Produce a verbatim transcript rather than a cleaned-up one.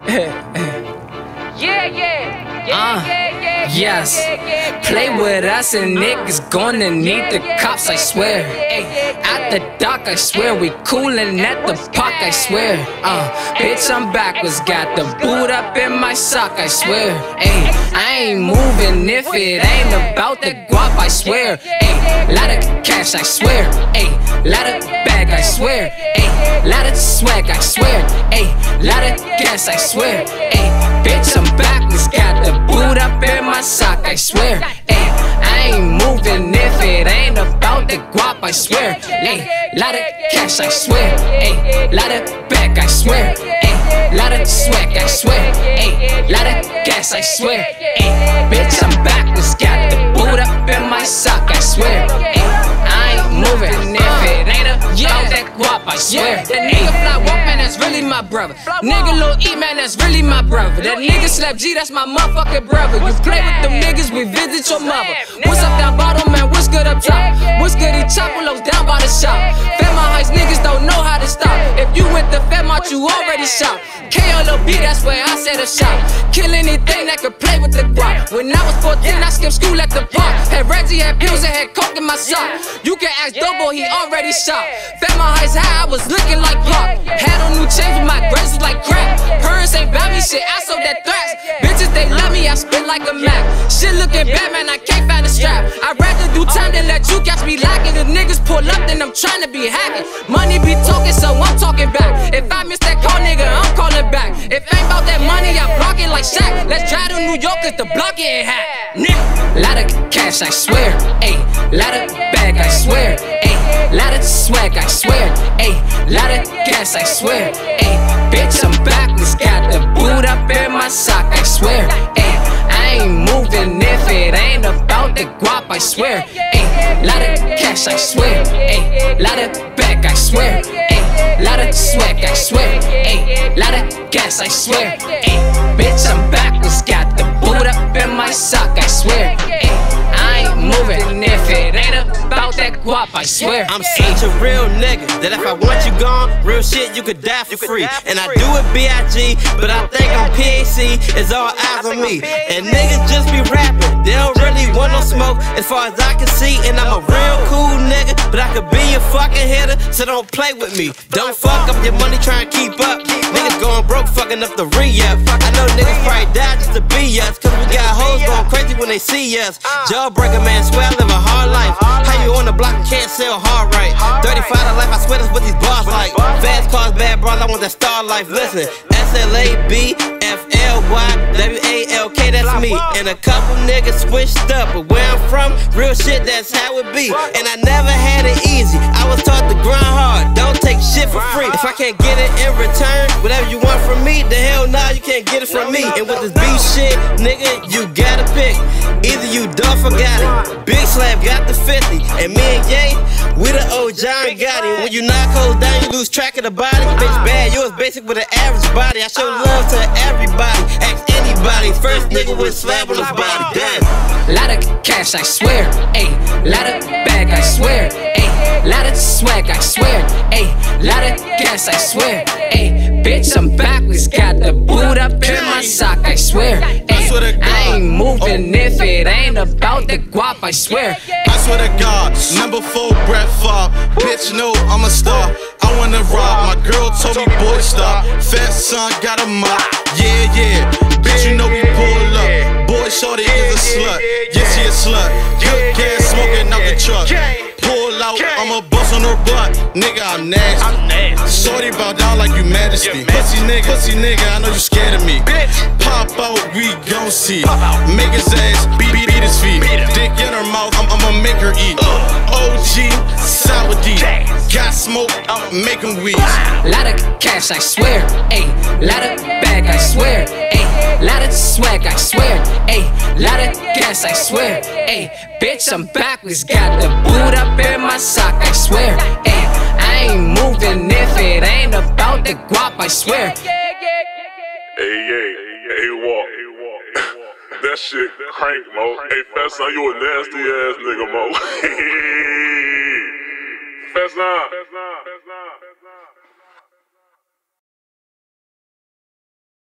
Yeah, yeah, yeah, Uh, yeah, yeah, yes. yeah, yeah, yeah. Play with us and niggas gonna need the cops, I swear. Ay, at the dock, I swear. We coolin' at the park, I swear. Uh, bitch, I'm backwards. Got the boot up in my sock, I swear. Ay, I ain't moving if it ain't about the guap, I swear. Ay, lot of cash, I swear. Ay, lot of bag, I swear. Ay, lot of swag, I swear. Ay, lot of gas, I swear. Ay, bitch, I'm backwards. Got the boot up in my sock, I swear. Ay, I ain't moving if it ain't about the guap, I swear. Ay, lot of cash, I swear. Ay, lot of bag, I swear. Ay, lot of swag, I swear. Ay, lot of gas, I swear. Ay, bitch, I'm backwards. Got the boot up in my sock, I swear. Ay, I ain't moving if it ain't about that guap, I swear. That nigga Fly Walk, man, that's really my brother. Nigga Lil E, man, that's really my brother. That nigga Slap G, that's my motherfucking brother. You play with them niggas, we visit your mother. What's up down bottom, man, what's good up top? What's good, he chocolate down by the shop. Fairmont Heights niggas don't know how to stop. If you went to Fairmont, you already shot. K L O B, that's where I set a shot. Kill anything that could play with the guap. When I was fourteen, I skipped school at the park. Had Reggie, had pills, and had coke in my sock. You can ask Doughboy, he already shot. Fairmont Heights high, I was looking like Clark. Had on new chains, but my grace was like crack. Parents ain't bout me, shit, I sold that thrash. Bitches, they love me, I spit like a Mac. Shit looking bad, man, I can't find a strap. I'd rather do time than let you catch me lacking. If niggas pull up, then I'm trying to be hacking. Money be talking, so I'm talking back. If I miss that call, nigga, I'm calling back. If ain't about that money, I block it like Shaq. Let's drive to New York, cause the block ain't hack. Nigga. Lot of cash, I swear. Ayy, lot of bag, I swear. Ayy, lot of swag, I swear. Ayy, lot of gas, I swear. Ayy, bitch, I'm backwards. Got the boot up in my sock, I swear. Ayy, I ain't moving if it ain't about the guap, I swear. Ayy, lot of cash, I swear. Ayy, lot of bag, I swear. Ayy, lot of swag, I swear. Ayy, lot of gas, I swear. Ayy, bitch, I'm backwards. Got the boot up in my sock, I swear. Ayy, I ain't moving if it ain't about that guap, I swear. I'm such a real nigga that if I want you gone, real shit, you could die for free. And I do it B I G, but I think I'm P A C, it's all eyes on me. And niggas just be rapping, they don't really want no smoke as far as I can see. And I'm a real cool nigga, but I could be your fucking hitter, so don't play with me. Don't fuck up your money trying to keep up. Niggas going broke, fucking up the re-up. I know niggas probably die just to be us, cause we got hoes going crazy when they see us. Jawbreaker, man, swear I live a hard life. How you on the block and can't sell hard right? thirty-five to life, I swear that's what these bars like. Fast cars, bad bras, I want that star life. Listen, S L A B F L Y W A L K, that's me. And a couple niggas switched up, but where I'm from, real shit, that's how it be. And I never had it easy, I was taught to grind hard, don't take shit for free. If I can't get it in return, whatever you want from me, the hell nah, you can't get it from me. And with this beef shit, nigga, you gotta pick. Either you Dolph or Gotti. Big Slab got the fifty, and me and Ye, we the old John Gotti. When you knock hoes down, you lose track of the body. Bitch bad, yours basic with an average body. I show love to everybody, ask anybody. First nigga with slab on his body, damn. Lot of cash, I swear. Ayy, lot of bag, I swear. Ayy, lot of swag, I swear. Ayy, lot of gas, I swear. Ayy, bitch, I'm backwards. Got the boot up in my sock, I swear. Ayy, I ain't moving if it ain't about the guap, I swear. I swear to God, number four, Brett Favre. Bitch, no, I'm a star. I wanna rob. My girl told me, boy, stop. Fat son got a mop. Yeah, yeah. Bitch, you know we pull up. Boy, shorty is a slut. Yes, she a slut. Good gas smoking out the truck. Pull out, I'ma bust on her butt. Nigga, I'm nasty. Shorty bow down like you majesty. Pussy nigga, pussy nigga, I know you scared of me. Pop out, we gon' see. Make his ass beat, beat, beat his feet. Dick in her mouth, I'm, I'ma make her eat. O G, sour D. Got smoke, I'ma make him wheeze. Lot of cash, I swear. Ayy, lot of bag, I swear. Ayy, lot of swag, I swear. Ayy, lot of gas, I swear. Ayy, bitch, I'm backwards. Got the boot up in my sock, I swear. Ayy, I ain't moving if it ain't about the guap, I swear. Hey, hey, hey, walk. That shit crank, Mo. Hey, Fat Son, you a nasty ass nigga, Mo. Fat Son.